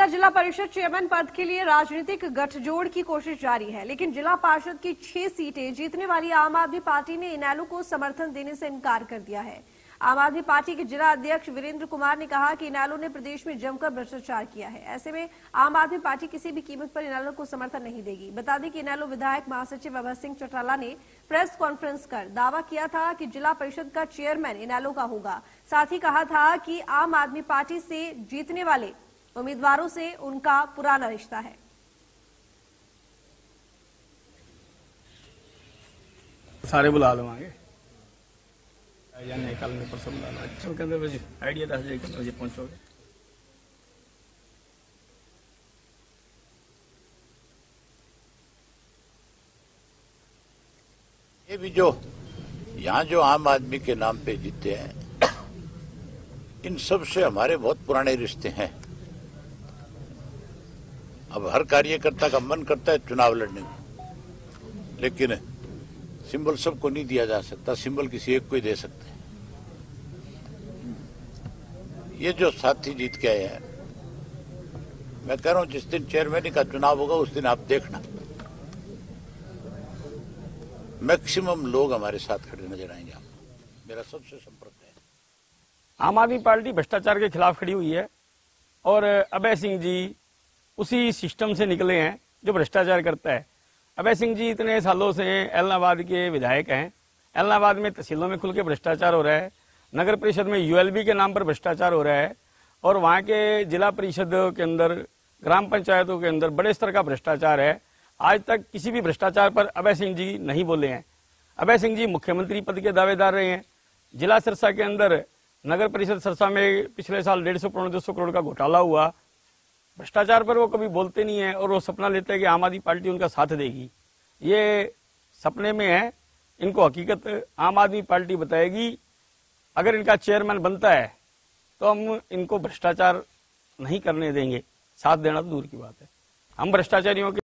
जिला परिषद चेयरमैन पद के लिए राजनीतिक गठजोड़ की कोशिश जारी है, लेकिन जिला पार्षद की 6 सीटें जीतने वाली आम आदमी पार्टी ने इनेलो को समर्थन देने से इनकार कर दिया है। आम आदमी पार्टी के जिला अध्यक्ष वीरेंद्र कुमार ने कहा कि इनेलो ने प्रदेश में जमकर भ्रष्टाचार किया है। ऐसे में आम आदमी पार्टी किसी भी कीमत पर इनेलो को समर्थन नहीं देगी। बता दें कि इनेलो विधायक महासचिव अभय सिंह चौटाला ने प्रेस कॉन्फ्रेंस कर दावा किया था कि जिला परिषद का चेयरमैन इनेलो का होगा। साथ ही कहा था कि आम आदमी पार्टी से जीतने वाले उम्मीदवारों से उनका पुराना रिश्ता है। सारे बुला लो आगे या नहीं, कल में परसों बुला लो। चल के अंदर आइडिया 10 बजे पहुंचोगे। ये भी जो यहाँ जो आम आदमी के नाम पे जीते हैं, इन सब से हमारे बहुत पुराने रिश्ते हैं। अब हर कार्यकर्ता का मन करता है चुनाव लड़ने को, लेकिन सिंबल सबको नहीं दिया जा सकता, सिंबल किसी एक को ही दे सकते हैं। ये जो साथी जीत के आए हैं, मैं कह रहा हूं जिस दिन चेयरमैन का चुनाव होगा उस दिन आप देखना, मैक्सिमम लोग हमारे साथ खड़े नजर आएंगे। आपको मेरा सबसे संपर्क है। आम आदमी पार्टी भ्रष्टाचार के खिलाफ खड़ी हुई है और अभय सिंह जी उसी सिस्टम से निकले हैं जो भ्रष्टाचार करता है। अभय सिंह जी इतने सालों से एलनाबाद के विधायक हैं। एलनाबाद में तहसीलों में खुल के भ्रष्टाचार हो रहा है, नगर परिषद में यूएलबी के नाम पर भ्रष्टाचार हो रहा है और वहाँ के जिला परिषद के अंदर, ग्राम पंचायतों के अंदर बड़े स्तर का भ्रष्टाचार है। आज तक किसी भी भ्रष्टाचार पर अभय सिंह जी नहीं बोले हैं। अभय सिंह जी मुख्यमंत्री पद के दावेदार रहे हैं। जिला सिरसा के अंदर नगर परिषद सिरसा में पिछले साल 150-200 करोड़ का घोटाला हुआ। भ्रष्टाचार पर वो कभी बोलते नहीं है और वो सपना लेते हैं कि आम आदमी पार्टी उनका साथ देगी। ये सपने में है, इनको हकीकत आम आदमी पार्टी बताएगी। अगर इनका चेयरमैन बनता है तो हम इनको भ्रष्टाचार नहीं करने देंगे, साथ देना तो दूर की बात है। हम भ्रष्टाचारियों के